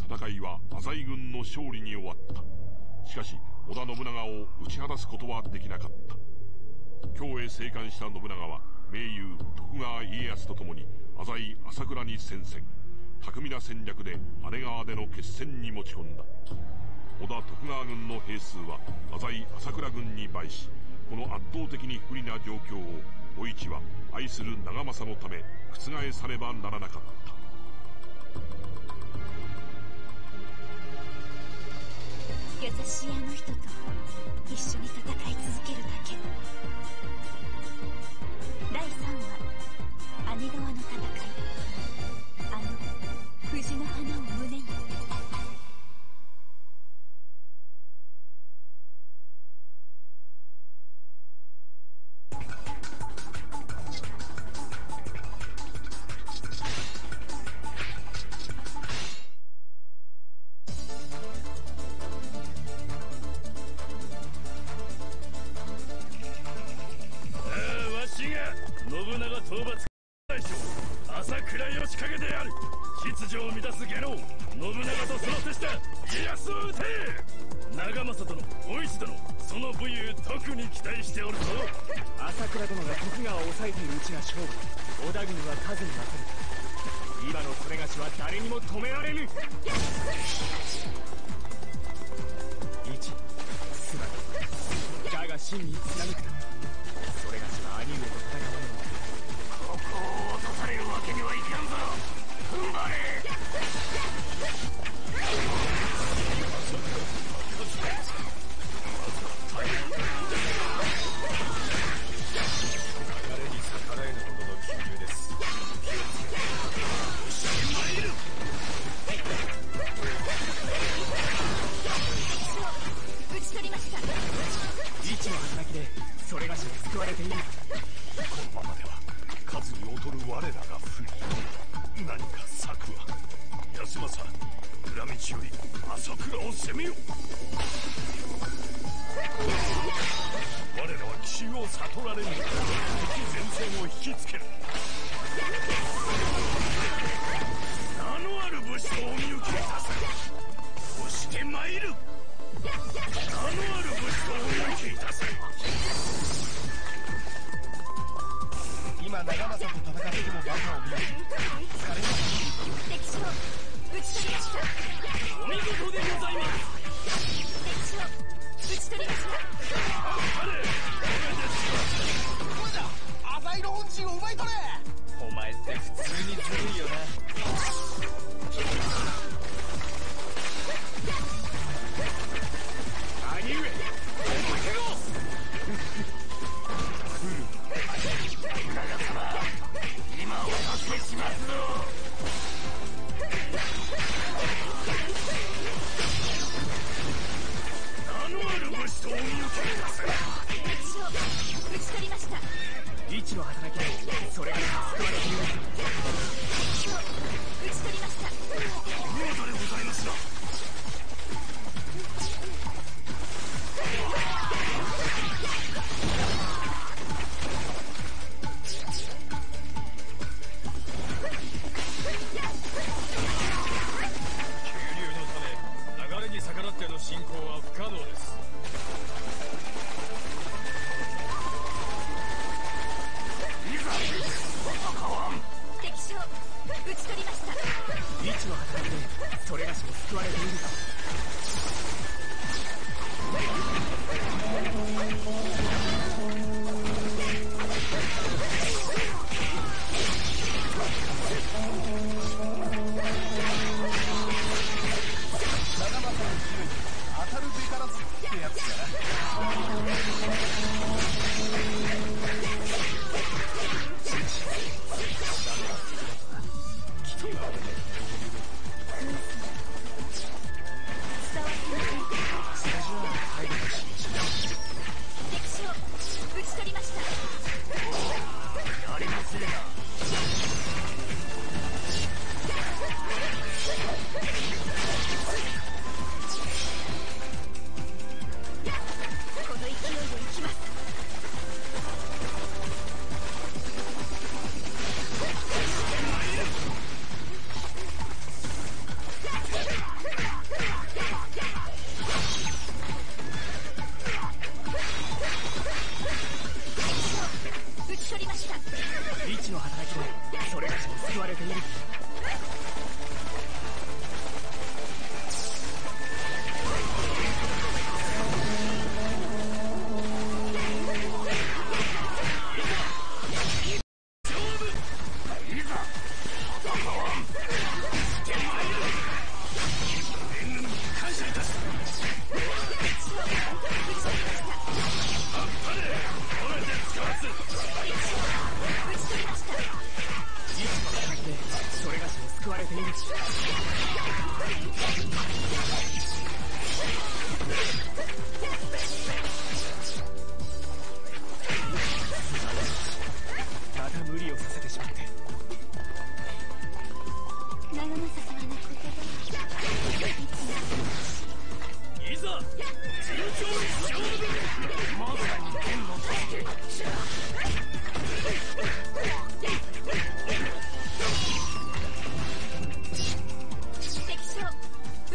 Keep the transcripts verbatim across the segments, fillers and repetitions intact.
戦いは浅井軍の勝利に終わった。しかし織田信長を打ち果たすことはできなかった。京へ生還した信長は盟友徳川家康と共に浅井朝倉に戦線、巧みな戦略で姉川での決戦に持ち込んだ。織田徳川軍の兵数は浅井朝倉軍に倍し、この圧倒的に不利な状況をお市は愛する長政のため覆さねばならなかった。 優しいあの人と一緒に戦い続けるだけ。だいさんわ、姉川の戦い。あの藤の花を胸に。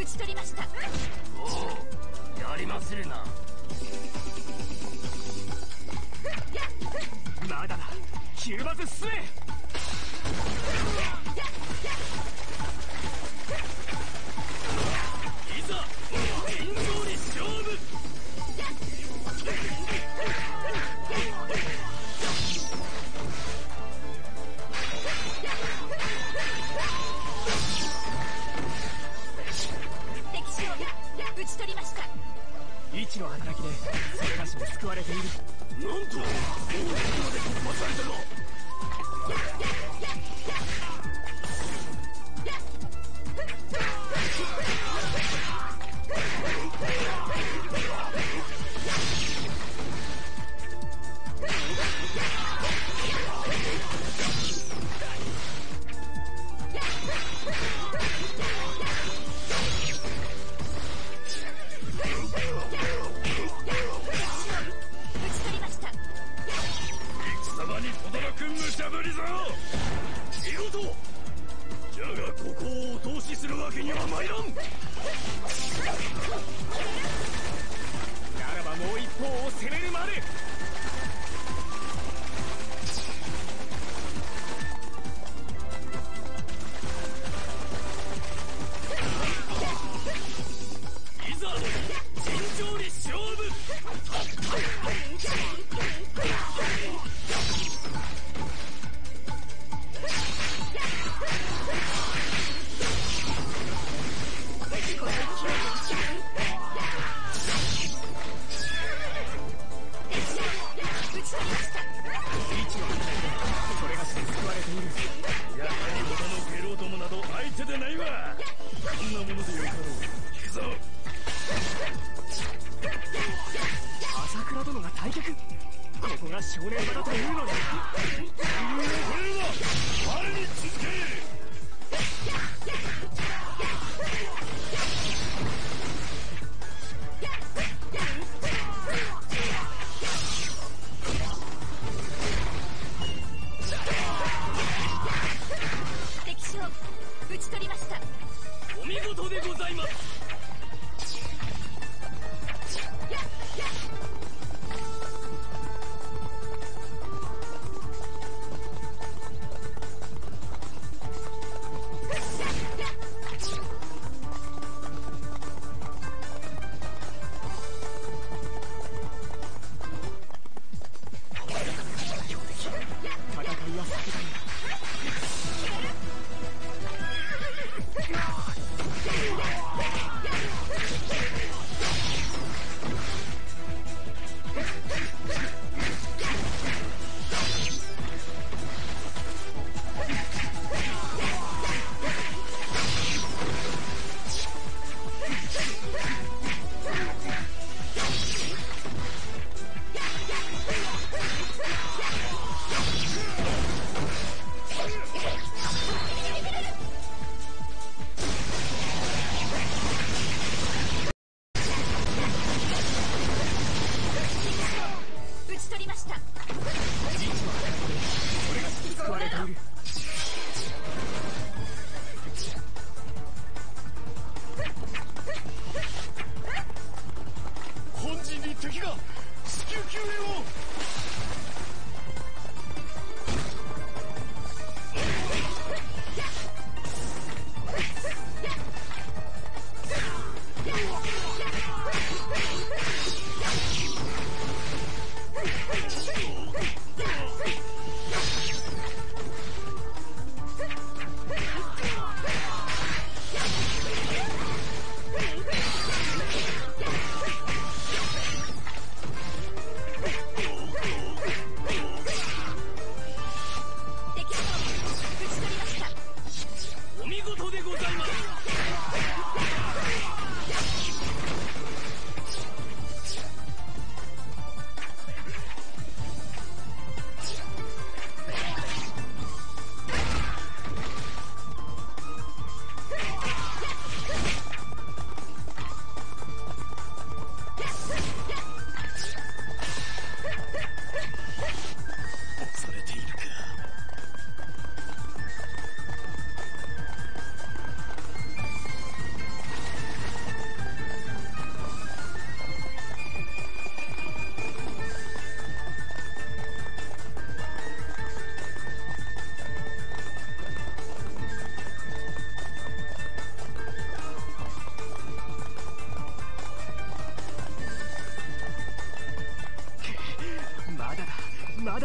討ち取りました。 おお、やりまするな。まだだ、キューバズ進め。いざ天井に勝負。 敵将討ち取りました。 一の働きでそれがしも救われている。なんと、もうここまで突破されたか。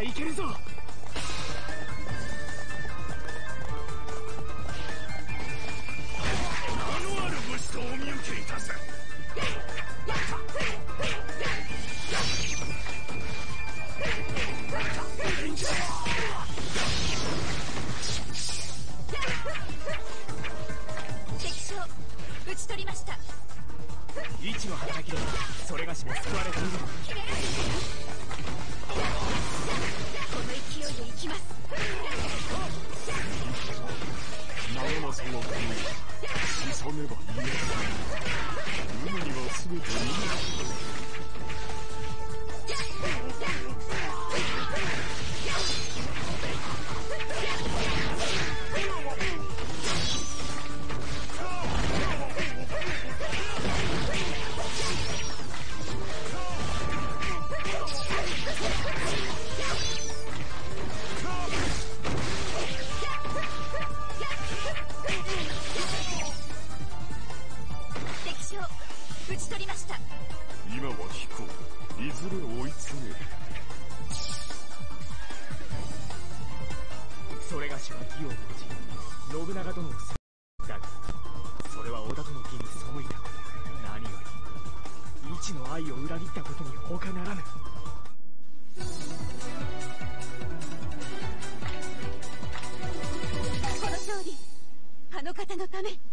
いけるぞ。名のある武士とお見受けいたす。 敵将討ち取りました。 一の働きでそれがしも救われている。 この勢いで行きます。 長政の国に死さねば言えない。海には全て海。 討ち取りました。 今は飛行、いずれ追い詰める。それがしは義を持ち信長殿を救う。だがそれは織田との義に背いたこと。何より一の愛を裏切ったことに他ならぬ。 この勝利あの方のため。